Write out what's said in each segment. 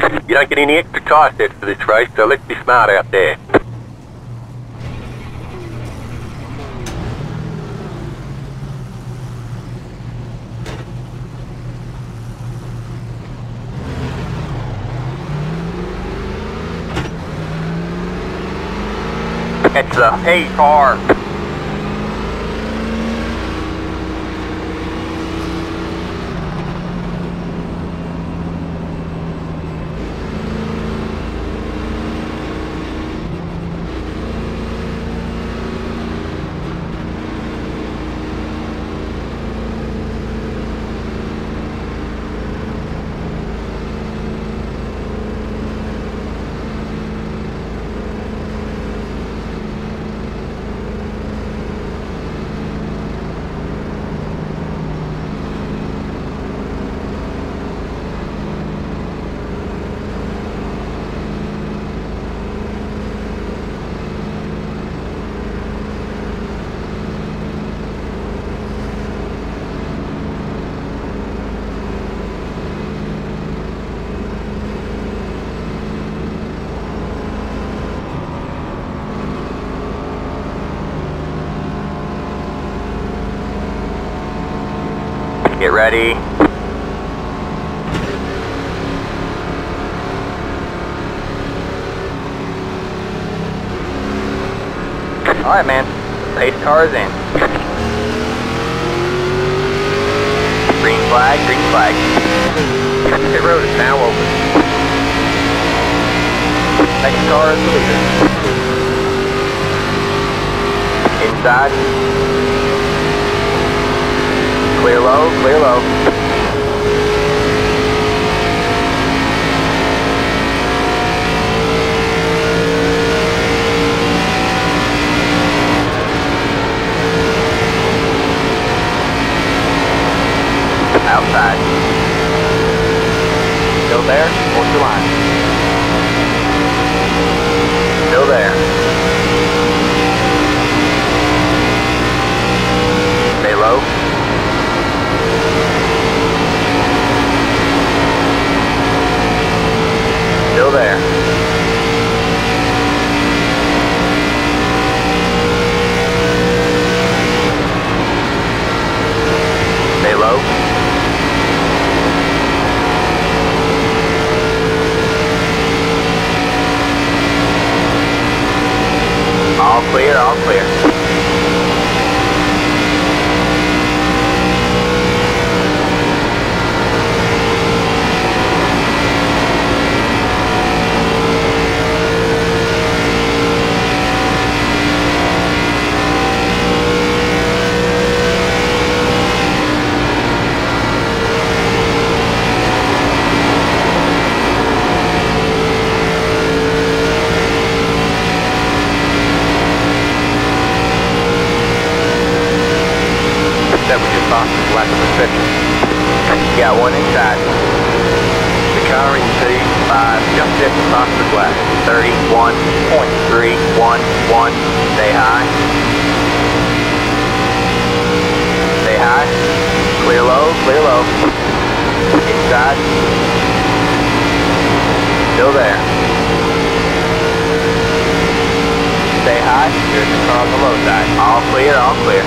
You don't get any extra car sets for this race, so let's be smart out there. It's the A car. Get ready. Alright, man. Pace car is in. Green flag, green flag. The road is now open. Next car is the leader. Inside. Clear low, clear low. Outside. Still there, hold your line. Still there. Stay low. Still there. Stay low. All clear, all clear. Lack of inspection. Got one inside. The car in P5 just hit the top of the glass. 31.311. Stay high. Stay high. Clear low, clear low. Inside. Still there. Stay high. Here's the car on the low side. All clear, all clear.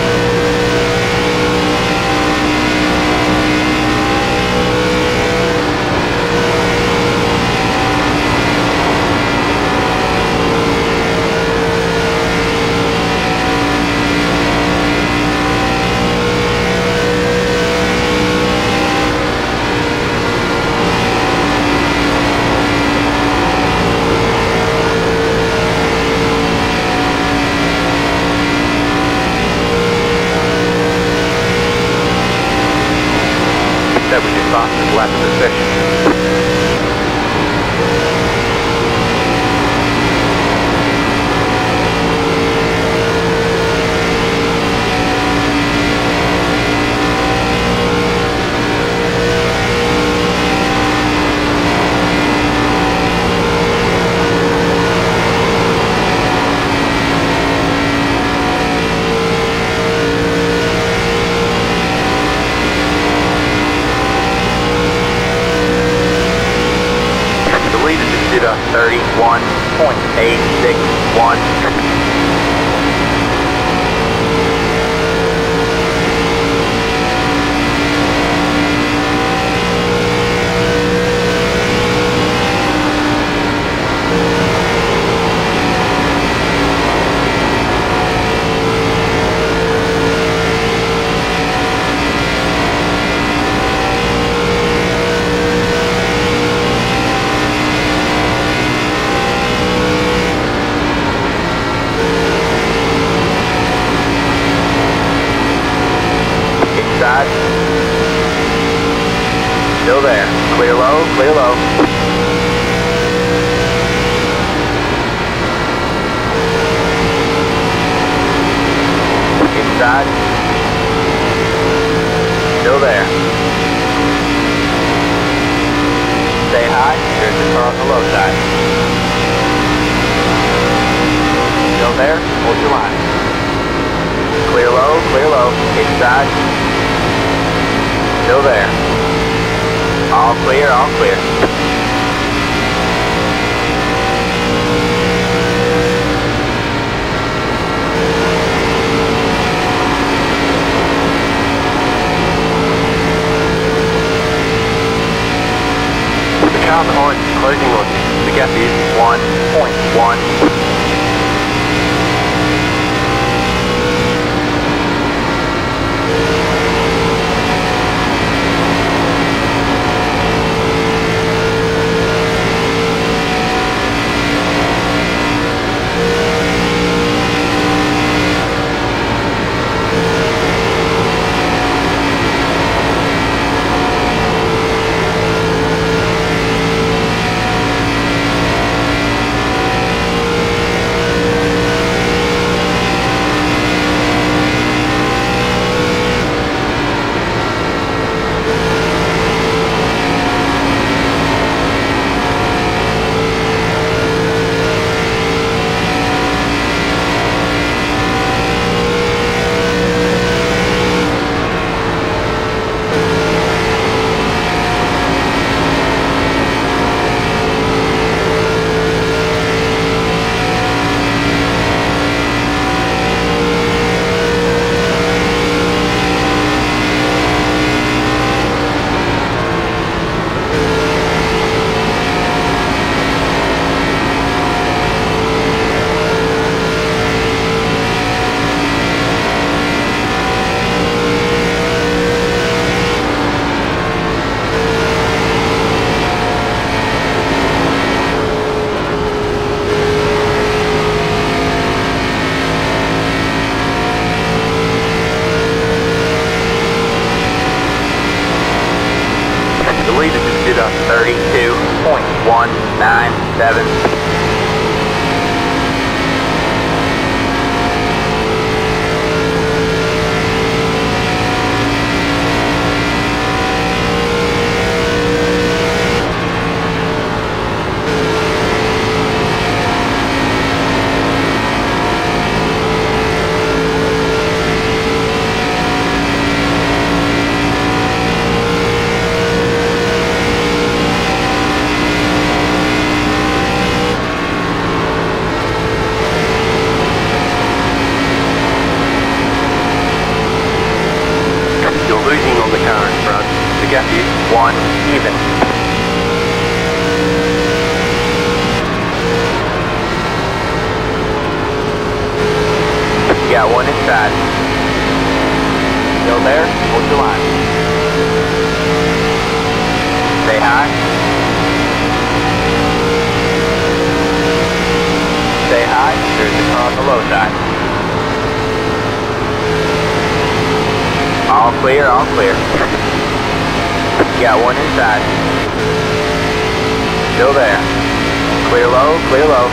That was your fastest lap of the session. 1.861. Still there. Clear low, clear low. Inside. Still there. Stay high. There's the car on the low side. Still there. Hold your line. Clear low, clear low. Inside. Still there. All clear, all clear. The car behind is closing on you. The gap is 1.1. to 32.197. Losing on the car in front. The gap is 1 even. You got one inside. Still there? Hold your line. Stay high. Stay high. There's the car on the low side. All clear, all clear. You got one inside. Still there. Clear low, clear low.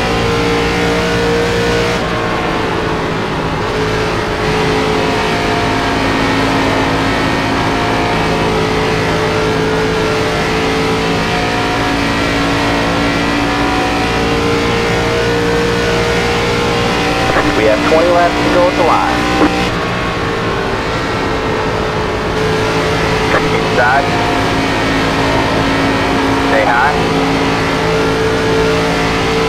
We have 20 laps to go at the line. Inside. Stay high.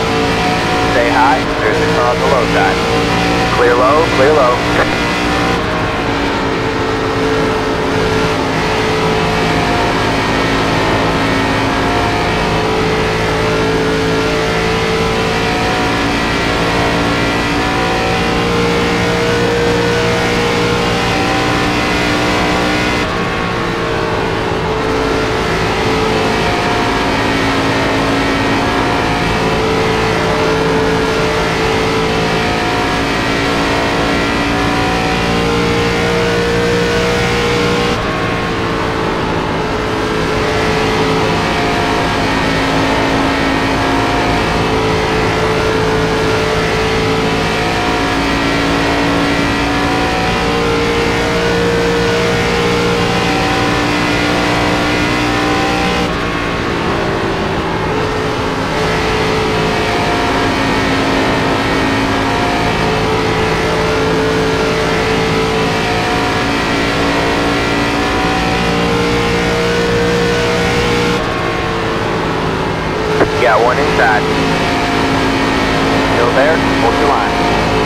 Stay high, there's the car on the low side. Clear low, clear low. Got one inside. Still there? Hold your line.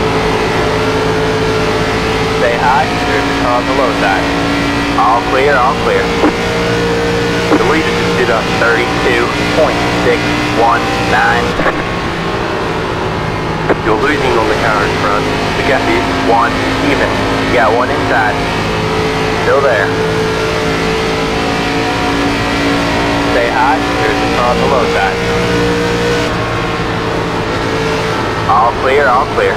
Stay high. There's the car on the low side. All clear, all clear. The leader just did a 32.619. You're losing on the car in front. The gap is 1 even. You got one inside. Still there. Stay high, there's the car on the low side. All clear, all clear.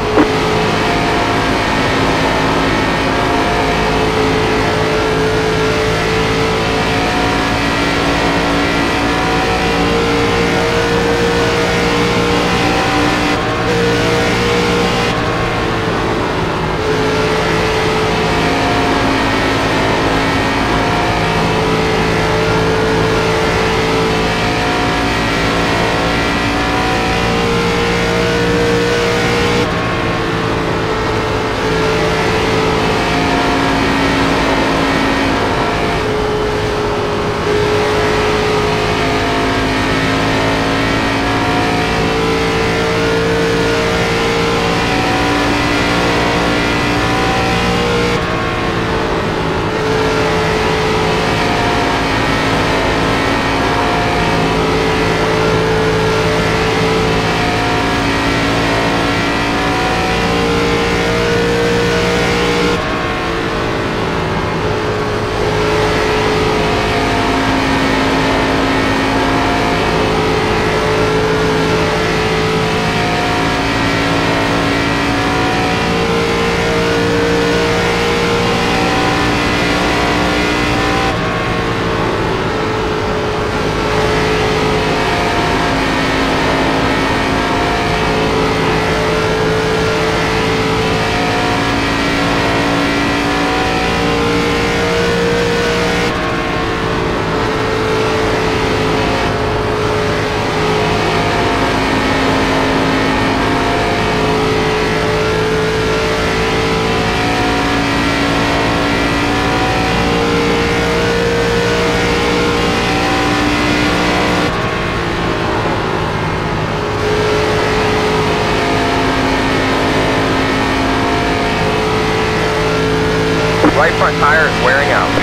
Right front tire is wearing out.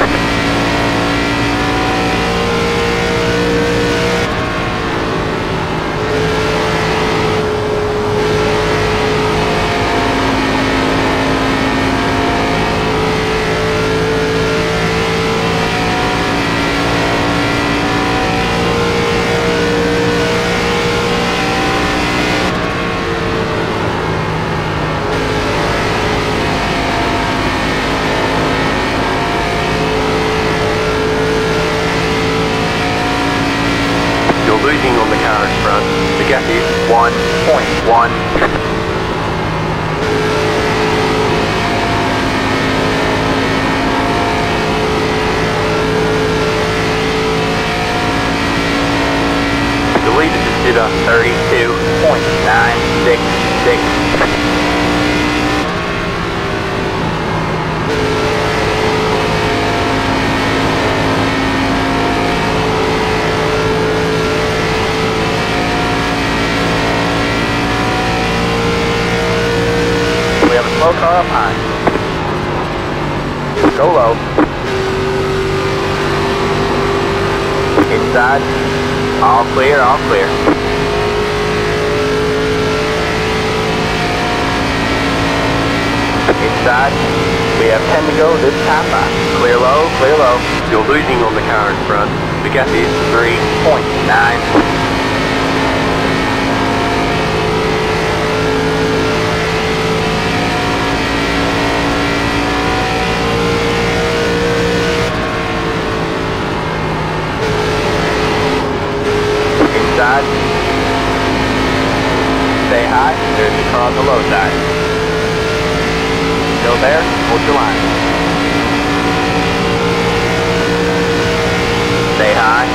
Losing on the car in front. The gap is 1.1. The leader just did a 32.966. have a slow car up high. Go low. Inside. All clear, all clear. Inside. We have 10 to go this time by. Clear low, clear low. You're losing on the car in front. The gap is 3.9. Inside. Stay high. There's the car on the low side. Still there. Hold your line. Stay high.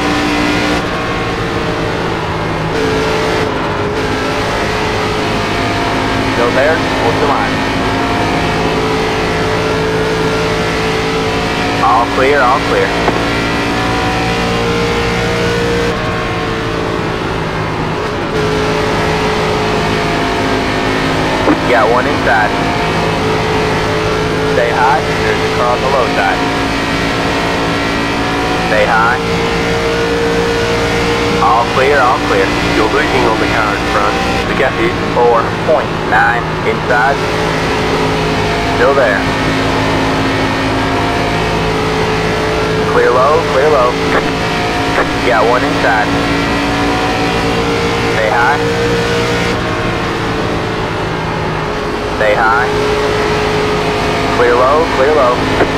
Still there. Hold your line. All clear. All clear. Got one inside. Stay high. There's the car on the low side. Stay high. All clear, all clear. You're losing on the car in front. The gap is 4.9. Inside. Still there. Clear low, clear low. Got one inside. Stay high. Stay high. Clear low, clear low.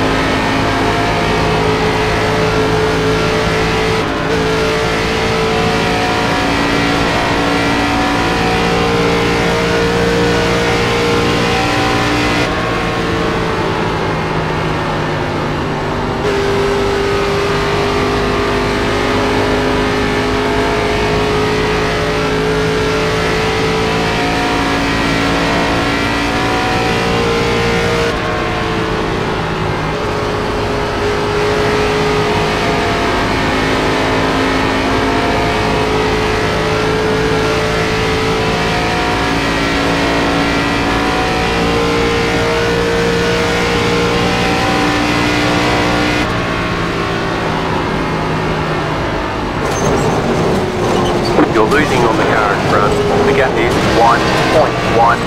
You're losing on the car in front. The gap is 1.1.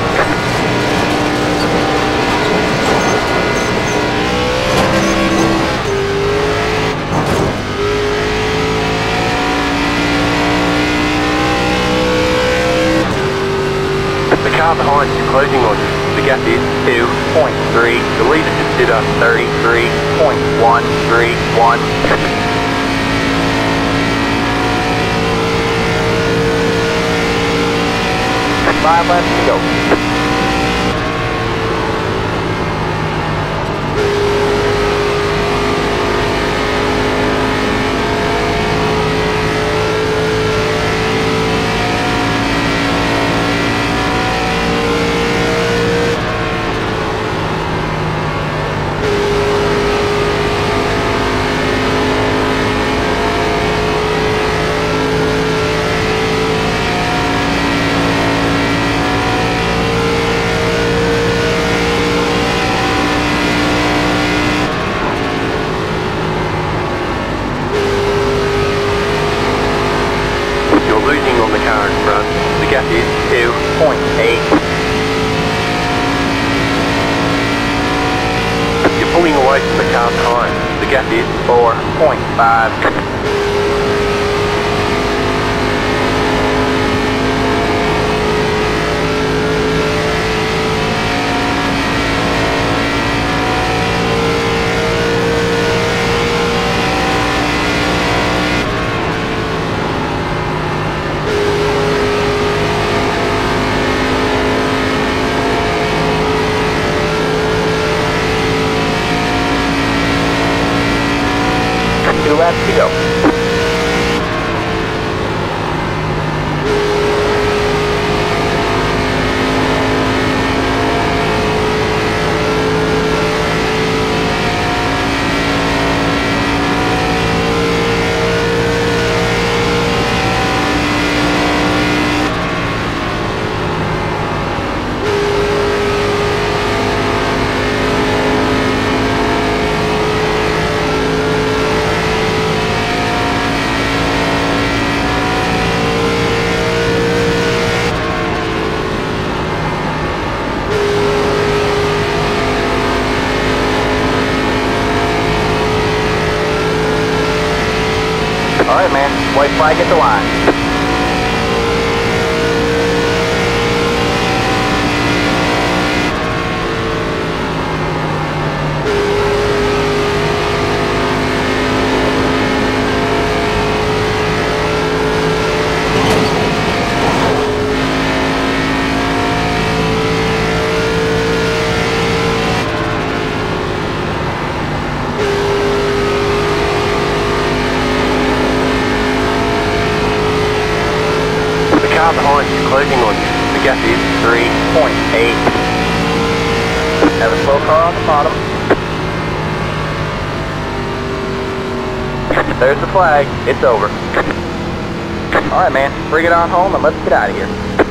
The car behind is closing on you. The gap is 2.3. The leader consider 33.131. 5 laps to go. on the car in front. The gap is 2.8. You're pulling away from the car behind. The gap is 4.5. Two laps to go. Alright, man. White flag at the line. Car behind you, closing on you. The gap is 3.8. Have a slow car on the bottom. There's the flag. It's over. Alright, man. Bring it on home and let's get out of here.